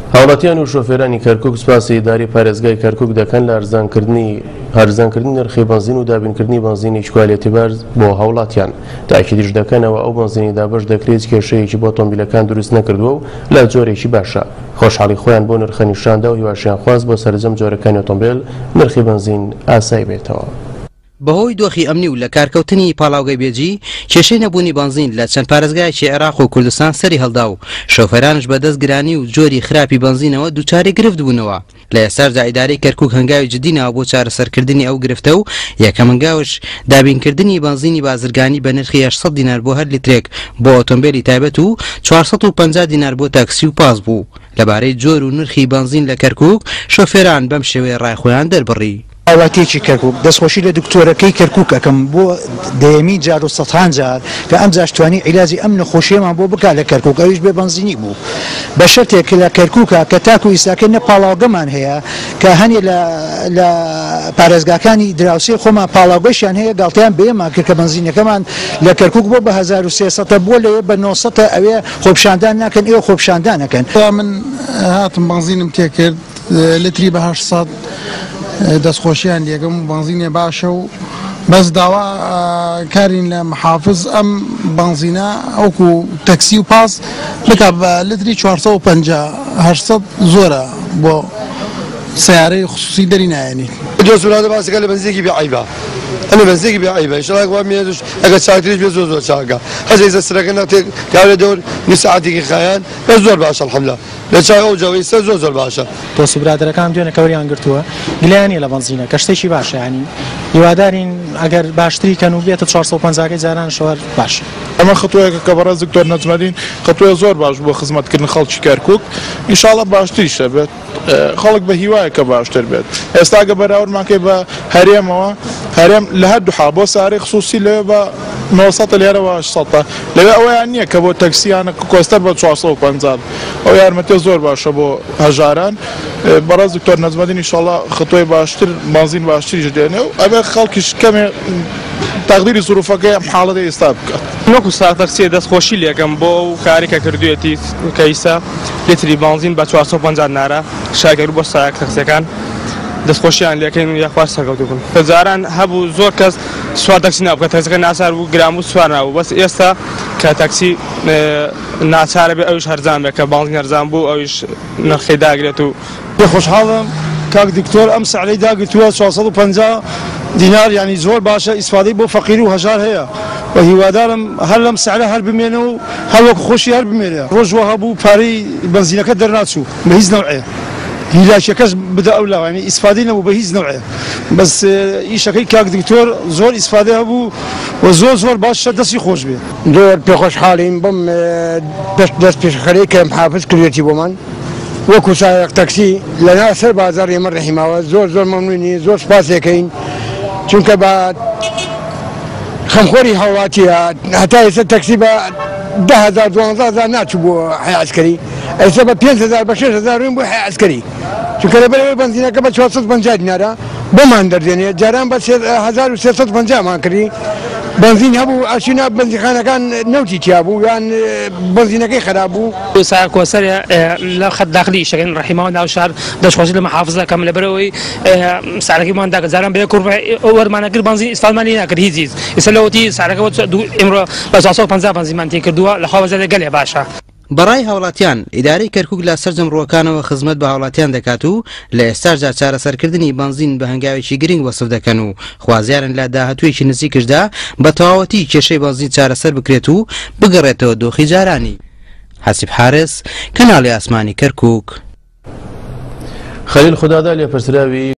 هاوڵاتیان و شۆفێرانی کەرکووک سوپاسی ئیداری پارێزگای کەرکووک دەکەن لە هەرزانکردنی نرخی بنزین و دابینکردنی بنزینی کوالێتی بەرز بۆ هاوڵاتیان. تاکیدیش دەکەنەوە ئەو بنزینی دابەش دەکرێت کێشەیەکی بۆ ئۆتۆمبیلەکان دروست نەکردووە و لە جۆرێکی باشە. خۆشحاڵی خۆیان بۆ نرخە نیشاندا و هیواشیان خواست بۆ سەرجەم جۆرەکانی ئۆتۆمبیل نرخی بنزین ئاسایی بێتەوە. بەهۆی دۆخی ئەمنی و لە کارکەوتنی پاڵاوگەی بێجی کێشەی نەبوونی بنزین لە چەند پارێزگایەکی عێراق و کوردستان سەری هەڵدا و شۆفەرانش بەدەست گرانی و جۆری خراپی بنزینەوە دووچاری گرفت بوونەوە. لە ئێستادا ئیدارەی کەرکووک هەنگاوی جددینەوە بۆ چارەسەرکردنی ئەو گرفتە و یەکەم هەنگاوش دابینکردنی بنزینی بازرگانی بە نرخی 800 دینار بۆ هەر لیترێک بۆ ئۆتۆمبیلی تایبەت و 450 دینار بۆ تاکسی و پاس بوو. لەبارەی جۆر و نرخی بنزین لە کەرکووک شۆفێران بەم شێوەیە ڕایخۆیان دەربڕی. ئاواتێکی کەرکووک دەستخۆشی لە دکتۆرەکەی کەرکووک ئەەکەم بۆ دەیەمی جار و سەدان جار کە ئەم جاشتوانی عیلاجی ئەم نەخۆشیەمان بۆ بکات لە کەرکووک ئەویش بێ بنزینی بوو بە شەرتێک لە کەرکووکە کە تاکو ئیساکە نە پاڵاوگەمان هەیە کە هەنێ لە پارێزگاکانی دراوسێ خۆمان پاڵاوگەشیان هەیە گاڵتەیان بێمان کرد کە بنزینەکەمان لە کەرکووک بۆ بە 1300 بۆ لەوێ بە 900 ئەوێ خۆپشاندان ناکەن ئێوە خۆپشاندانەکەن. من هاتم بنزینم تێ کرد لتری بە 800 دەستخۆشیان لێگەم بنزینێ باشە و بەس داوا کارین لە محافظ ئەم بنزینە ئەوکو تەکسی و پاس بکات بە لتری 450 زۆرە بۆ سیارەی خصوصی دەری نایەنی. جۆسووراتە باسەکە لە بنزینێکی بێعیبە. ئەمە بنزینێکی بێعیبە ئینشاڵڵا وا مێنش ئەگەر چاکتریش بێ زۆر چاکە. هەزەی زەسرەکە ناتێک کارە دەور نی سەعاتێکی خایەن بەس زۆر باشە الحەمدوللا. لە چاک ئەو جەوەی سەر زۆر باشە. دۆست و برادەرەکان دوێنێ کەوریان گرتووە گلیانیە لە بنزینە کە شتێکی باشە ینی هیوادارین ئەگەر باشتری کەن و بێتە 450 جاران شەوار باش. ئەمە خەتوەیەکە کە بەڕێز دکتۆر نەجمەدین خەتوەیە زۆر باش بۆ خزمەتکردن خەڵکی کەرکووک ئینشاڵڵا باشتریشە بێت خەڵک بە هیوایە کە باشتر بێت. ئێستا گە بەراوردمانکەی بە هەرێمەوە هەرێم لە هەردووها بۆ سارەی خصوصی لەوێ بە 900 لێرەوە 800 لەوێ ئەوەیان نییە کە بۆ تەکسییانە کۆستەر بە 450 ئەو یارمەتێ زۆر باشە بۆ هەژاران. بەڕێز دکتۆر نەجمەدین ئینشاڵڵا خەتوەی باشتر بنزین باشتریش دێنێ و ئەبێ خەڵکیش کەمێ تەقدیری زروفەکەی ئەم حاڵەتەی ئێستا بکات. وەکو ساتەکسیە دەستخۆشی لێکەم بۆ ئەو کاری کە کردوێتی کە ئیسا لتری بنزین بە 450 نارە شاگەر بۆ ساکتەکسیەکان دەستخۆشییان لەکەین یاخوار سەرکەوتو بوون. جاران هەبوو زۆر کەس سوار تەکسی نابوو کە تەکسیەکە ناچار بوو گرام و سوار نابوو بەس ئێستا کە تەکسی ناچارە بێ ئەویش هەرزان بێت کە بنزین هەرزان بوو ئەویش نرخی داگرێت و خۆشحاڵم کاک دکتۆر ئەم سەعرەی داگرتووە 450 دینار ینی زۆر باشە ئیسفادەی بۆ فەقیر و هەژار هەیە و هیوادارم هەر لەم سەعرە هەر بمێنە و هەر وەکو خۆشی هەر بمێنێ. ڕۆژوە هەبوو پارەی بنزینەکە دەرناچوو بە هیچ نەوعێ هیلاشەکەس بدە ئەو لاوانی ئیسفادەی نەبوو بە هیچ نەوعێ بەس ئیشەکەی کاک دکتۆر زۆر ئیسفادە هەبوو و زۆر باشە دەستی خۆش بێ. زۆر پێخۆشحاڵیم بم دەست پێشخەرەی کە محافظ کردێتی بۆمان وەکو سایق تەکسی لەنا سەر بازار ئێمە ڕەحیماوە زۆر مەمنونی زۆر سپاس دەکەین چونکە بە خەمخۆری هاوڵاتیە هەتا ئێستا تەکسی بە 10,000 12,000 ناچوو بۆ حیا عەسکەری ئێستا بە 5,000 بە 6,000 بۆ حیا عەسکەری چونکە لەبەرەوەی بنزینەکە بە 450 دینارە بۆمان دەردێنێت جاران بە 1350 مان کردی. بنزین هەبوو ئەچینە بنزینخانەکان نەوتی تیا بوو یان بنزینەکەی خراپ بوو. سا کۆسەر لە خەت داخلی شەکەین ڕەحیماوە ناو شار دەستخۆشی لە محافظەکەم لەبەرەوەی سارەکەیمان داکە جاران بێ کوڕ وەرمانەکرد بنزین ئیسفادمانی ناکرد هیچ ئێستا لەوەتی سارەکە ئێمڕۆ بە 450 بنزینمان تێ کردووە لە خۆوەزارە گەلێ باشە. بەڕای هاوڵاتیان ئیدارەی کەرکووک لە سەرجەم ڕووەکانەوە خزمەت بە هاوڵاتیان دەکات و لە ئێستاشدا چارەسەرکردنی بنزین بە هەنگاوێکی گرنگ وەسف دەکەن و خوازیارن لە داهاتوویەکی نزیکشدا بە تەواوەتی کێشەی بنزین چارەسەر بکرێت و بگەڕێتەوە دۆخی جارانی. حەسیب حارس کەناڵی ئاسمانی کەرکووک. خەلیل خودادا لێپرسراوی